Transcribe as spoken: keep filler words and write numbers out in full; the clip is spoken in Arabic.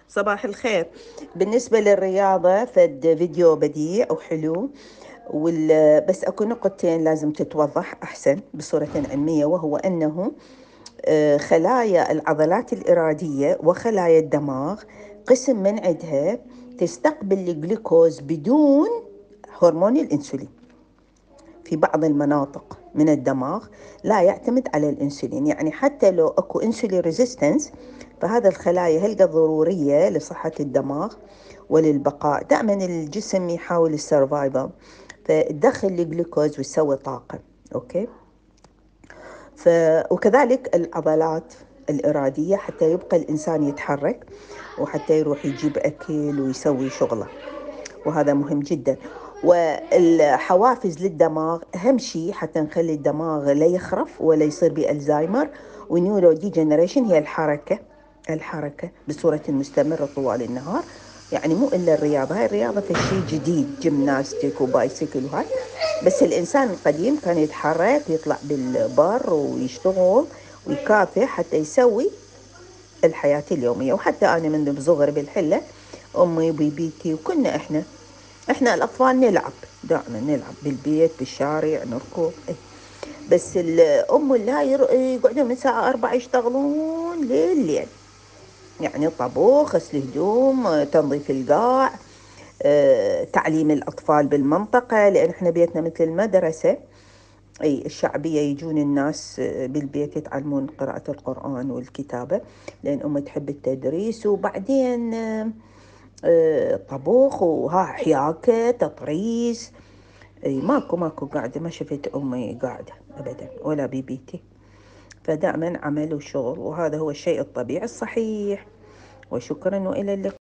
صباح الخير. بالنسبة للرياضة فد فيديو بديع وحلو، وال... بس أكو نقطتين لازم تتوضح أحسن بصورة علمية، وهو أنه آه، خلايا العضلات الإرادية وخلايا الدماغ قسم من عندها تستقبل الجلوكوز بدون هرمون الأنسولين. في بعض المناطق من الدماغ لا يعتمد على الانسولين، يعني حتى لو اكو انسولين ريزيستنس فهذا الخلايا هلقى ضروريه لصحه الدماغ وللبقاء. دائما الجسم يحاول السرفايفل، فتدخل الجلوكوز وتسوي طاقه. اوكي. ف... وكذلك العضلات الإرادية حتى يبقى الإنسان يتحرك، وحتى يروح يجيب أكل ويسوي شغله، وهذا مهم جدا. والحوافز للدماغ أهم شيء حتى نخلي الدماغ لا يخرف ولا يصير بألزايمر ونيورو دي جنريشن، هي الحركة. الحركة بصورة مستمرة طوال النهار، يعني مو إلا الرياضة. هاي الرياضة في شيء جديد، جيمناستيك وبايسيكل وهاي، بس الإنسان القديم كان يتحرك ويطلع بالبر ويشتغل ويكافح حتى يسوي الحياة اليومية. وحتى أنا من بصغري بالحلة أمي وبيبيتي وكنا إحنا إحنا الأطفال نلعب، دائما نلعب بالبيت بالشارع نركض إيه. بس الأم والله يقعدون من الساعة أربعة يشتغلون لليل، يعني طبخ، غسل هدوم، تنظيف القاع، آه، تعليم الأطفال بالمنطقة، لأن إحنا بيتنا مثل المدرسة أي الشعبية. يجون الناس آه، بالبيت يتعلمون قراءة القرآن والكتابة، لأن أمي تحب التدريس. وبعدين آه، آه، طبخ وها حياكة تطريز. اي ماكو ماكو قاعدة، ما شفت أمي قاعدة أبدا ولا بيبيتي، فدائما عمل وشغل، وهذا هو الشيء الطبيعي الصحيح. وشكرا وإلى اللقاء.